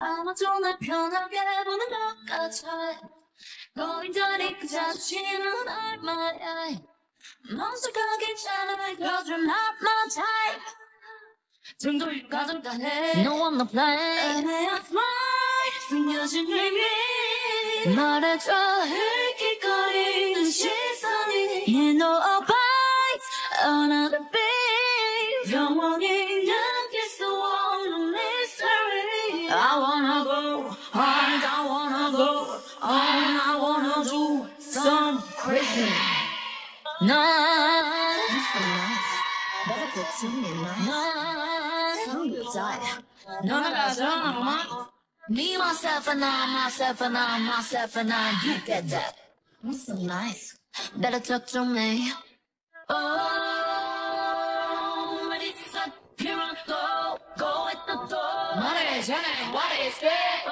아마 좀 날 편하게 보는 것 같아. 고인절이 그 자존심은 얼마야. 멈춰가기 전에 cause you're not my type. 정도일 가정다 해. No I'm not playing. 애매한 smile 숨겨진 의미. 말해줘 흘킬거리는 시선이. You know a bite another beat. 영원히 느낄 수 없는 mystery. I wanna go hard, I wanna go on, I wanna do some crazy. 난 내가 고침이 난 성교자야. 너나 가져. Me, myself, and I, myself, and I, myself, and I. You get that? I'm so nice. Better talk to me. Oh, ready, set, here I go. Go at the door. 말해, 전에, what is it?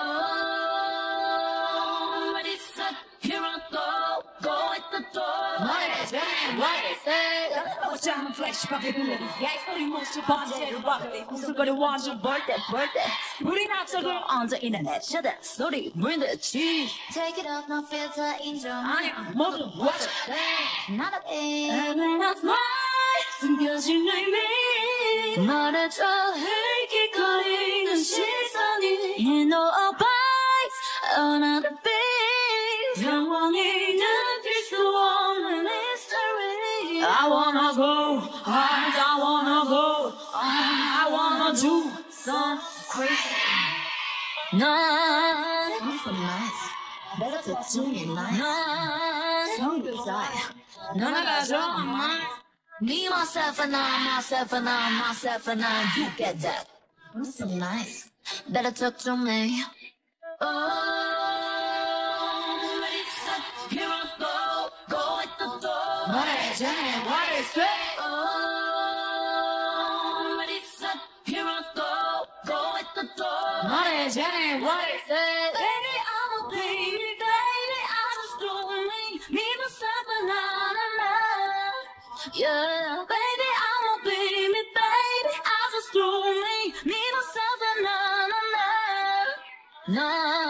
Oh, ready, set, here I go. Go at the door. 말해, 전에, what is it? 어쩌면 플래시박에 불러도 개소리 묻지 번째로 박을 구슬거려 완전 벌떼 우린 앞서고 얹어 있는 내 차대 소리 물듯이 Take it off no filter 인정 아니야 모두 watch it Not a thing 애매한 smile 숨겨진 의미 말해줘 흘킬거리는 시선이 You know a bite another beat 영원히 느낄 수 없는 mystery I wanna go hard, I wanna go on, I wanna do some crazy. 난 I'm so nice. 내가 대충이 난 성교자야. 너나 가져. Me, myself, and I, myself, and I, myself, and I. You get that? I'm so nice. Better talk to me. Oh, ready, set, here I go. Go at the door. 말해, 전에, what is it? Oh, ready, set, here I go. Go at the door. 말해, 전에, what is it? Baby, I'm a baby, baby, I just don't need me, myself, and I. Yeah, baby, I'm a baby, baby, I just don't need me, myself, and I.